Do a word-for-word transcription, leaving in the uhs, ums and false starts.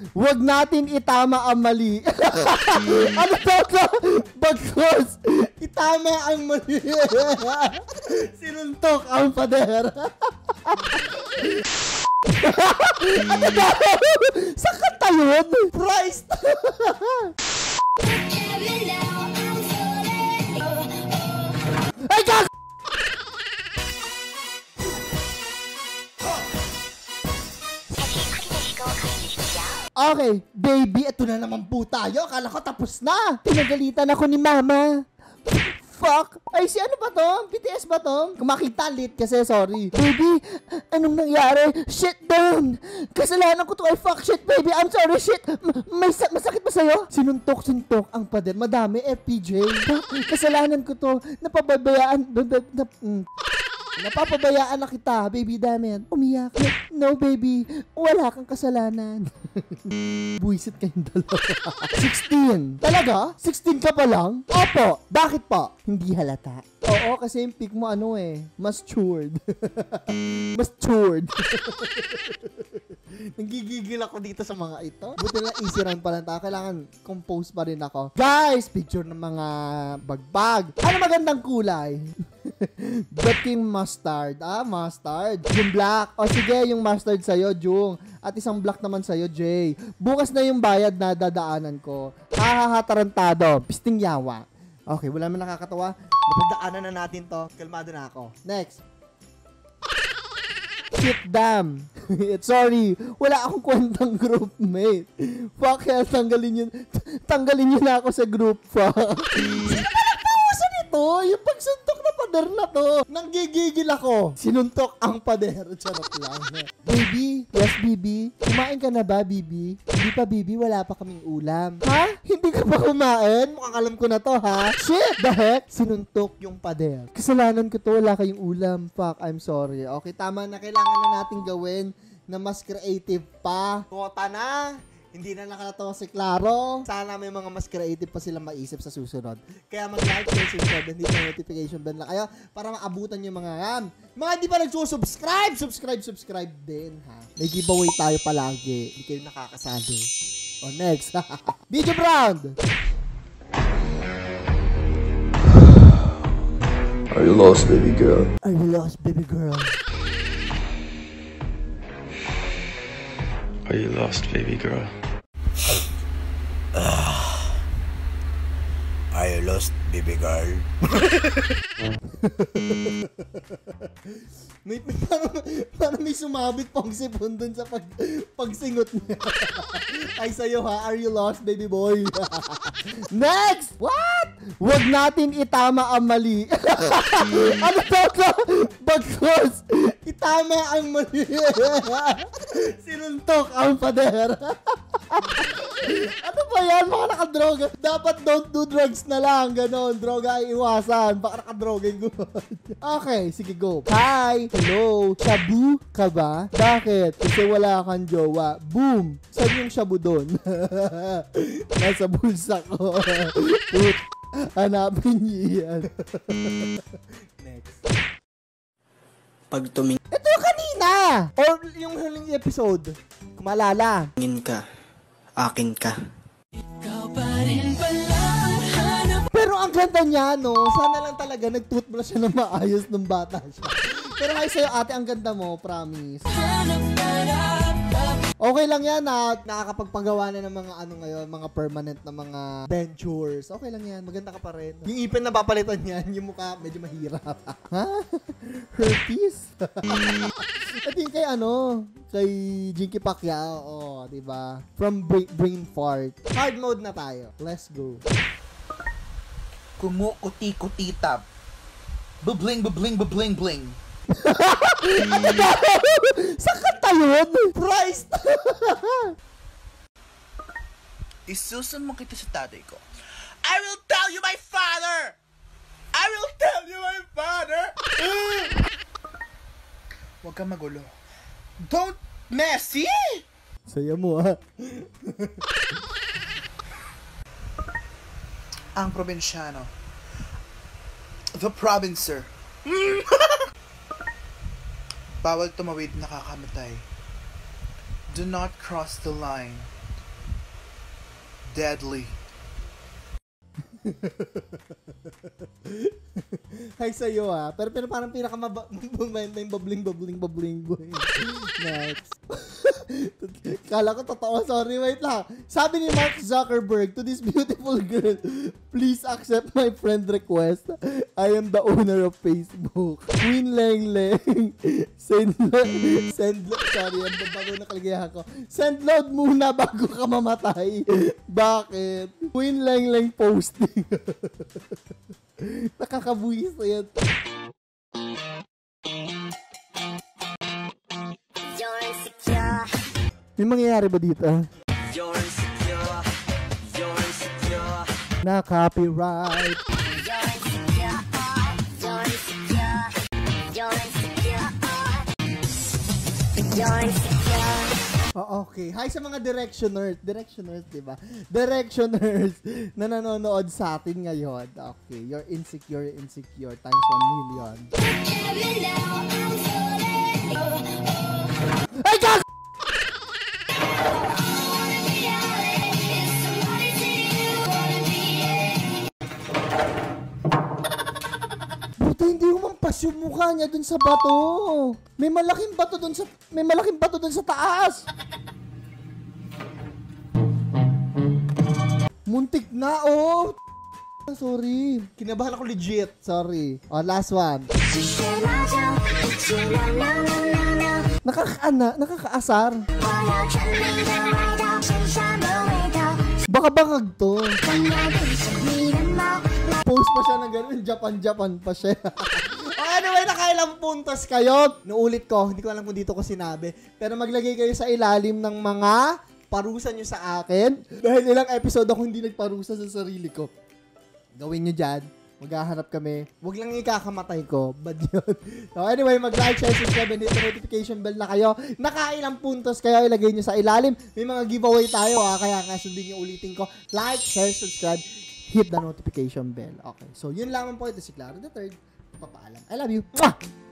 Huwag natin itama ang mali. Ano daw ka? Bagkos, itama ang mali. Sinuntok ang pader. Ano daw? Saan kanta yun? Price. Ay, gag! Okay, baby, ito na naman po tayo. Akala ko tapos na. Pinagalitan ako ni mama. Fuck! Ay, si ano ba to? B T S ba to? Kumakita late kasi, sorry. Baby, anong nangyari? Shit, down! Kasalanan ko to. Ay, fuck, shit, baby. I'm sorry, shit. M may sa masakit ba sa'yo? Sinuntok, suntok ang pader. Madami, F P J. Kasalanan ko to. Napababayaan. Na, mm. Napapabayaan na kita, baby, dammit. Umiyak. No, baby. Wala kang kasalanan. Buisit kayong dalawa. sixteen. Talaga? sixteen ka pa lang? Opo. Bakit po? Hindi halata. Oo, kasi yung pick mo ano eh. Matured. Matured. Nanggigigil ako dito sa mga ito. Buti na easy run pa lang tayo. Kailangan compose pa rin ako. Guys, picture ng mga bagbag. Ano magandang kulay? But King mustard. Ah, mustard. Yung black. O sige, yung mustard sa'yo, Jung. At isang black naman sa'yo, Jay. Bukas na yung bayad na dadaanan ko. Hahaha, tarantado. Pisting yawa. Okay, wala man nakakatawa. Napagdaanan na natin to. Kalmado na ako. Next. Shit, damn. Sorry, wala akong kwentang group mate. Fuck hell, tanggalin yun. Tanggalin yun na ako sa group. Fuck. Sino ba nagpawasan ito? Yung pagsuntok na pader na to. Nanggigigil ako. Sinuntok ang pader. Charot lang. Baby, yes, baby. Kumain ka na ba, baby? Hindi pa, baby. Wala pa kaming ulam. Ha? Hindi ka pa kumain? Mukhang alam ko na to, ha? Shit! The heck? Sinuntok yung pader. Kasalanan ko to. Wala kayong ulam. Fuck, I'm sorry. Okay, tama na. Kailangan na natin gawin na mas creative pa. Kota na. Hindi na nakakatawa si Claro. Sana may mga mas creative pa silang maisip sa susunod. Kaya mag-like, share, subscribe, and hit the notification bell na kayo para maabutan yung mga yan. Mga di pa nagsusubscribe, subscribe, subscribe din, ha? May giveaway tayo palagi. Hindi kayo nakakasali. O, next. Video brand! Are you lost, baby girl? Are you lost, baby girl? Are you lost, baby girl? Uh, are you lost, baby girl? may, parang, parang may sumabit pang sipon dun sa pag, pagsingot niya. Ay sa'yo ha, are you lost, baby boy? Next! What? Huwag natin itama ang mali. Ano daw ka? Bagkos, itama ang mali. Sinuntok ang pader. Ano ba yan? Baka nakadroga. Dapat don't do drugs na lang. Ganon. Droga ay iwasan. Baka nakadroga yung gumon. Okay. Sige, go. Hi. Hello. Shabu ka ba? Bakit? Kasi wala kang jowa. Boom. Saan yung shabu doon? Nasa bulsa ko. Put. Hanapin niyo yan. Next. Pag tumingin Ito yung kanina. Or yung huling episode. Kumalala. ka, akin ka. Pero ang ganda niya, no? Sana lang talaga nag-toothbrush siya ng maayos ng bata siya. Pero ay sa'yo, ate, ang ganda mo, promise. Okay lang yan na nakakapagpagawa na ng mga ano ngayon, mga permanent na mga ventures. Okay lang yan, maganda ka pa rin. Yung ipin na papalitan yan, yung mukha medyo mahirap. Ha? Herpes? At yung kay ano, kay Jinky Pacquiao, oh, diba? From brain, brain fart. Hard mode na tayo. Let's go. Kumukuti-kutitap. Bubling, bubling, bubling, bling. Ano ba? Saan kanta yun? Price! Isusun mo kita sa tatay ko. I will tell you my father! I will tell you my father! Huwag kang magulo. Don't messy! Saya mo, ha? Ang probinsyano. The provincer. Bawal tumawid, nakakamatay. Do not cross the line. deadly. Hi sa'yo ah. Pero, pero parang pinakamababling, babling, babling, babling, boy. Next. Kala ko totoo. Sorry, wait lang. Sabi ni Mark Zuckerberg to this beautiful girl, please accept my friend request. I am the owner of Facebook. Queen Leng Leng. Send load. Send load. Sorry, ang bago nakaligayahan ko. Send load muna bago ka mamatay. Bakit? Queen Leng Leng posting. Nakakabuhis na yan. May mangyayari ba dito? Na copyright. Oh, okay. Hi sa mga directioners. Directioners, di ba? Directioners na nanonood sa atin ngayon. Okay. You're insecure, you're insecure. Times one million. Ay, kak! Buta, hindi umampas yung mukha niya dun sa bato. May malaking bato dun sa may malaking bato dun sa taas. Muntik na, oh. Sorry. Kinabahan ako legit. Sorry. Oh, last one. Nakakaana, nakakaasar. Baka bangag to. Post pa siya ng ganun. Japan-Japan pa siya. Oh, anyway, nakailang puntos kayo. Naulit ko. Hindi ko alam kung dito ko sinabi. Pero maglagay kayo sa ilalim ng mga parusa nyo sa akin. Dahil ilang episode ako hindi nagparusa sa sarili ko. Gawin nyo dyan. Maghahanap kami. Huwag lang ikakamatay ko. Bad yun. So anyway, mag-like, share, subscribe, and hit the notification bell na kayo. Nakailang puntos kayo, ilagay nyo sa ilalim. May mga giveaway tayo ha. Kaya nga sundin nyo ulitin ko. Like, share, subscribe, hit the notification bell. Okay. So yun lamang po. Ito si Clara the Third. Papaalam. I love you. Mwah!